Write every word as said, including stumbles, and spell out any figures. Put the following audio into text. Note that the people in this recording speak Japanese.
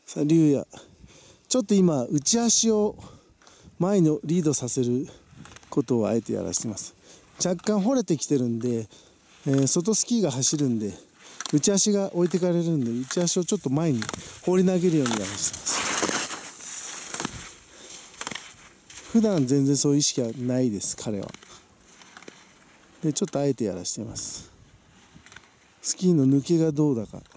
さあ龍也、ちょっと今内足を前のリードさせることをあえてやらせてます。若干掘れてきてるんで、えー、外スキーが走るんで内足が置いてかれるんで、内足をちょっと前に放り投げるようにやらせてます。普段全然そういう意識はないです彼は。でちょっとあえてやらせてます。スキーの抜けがどうだか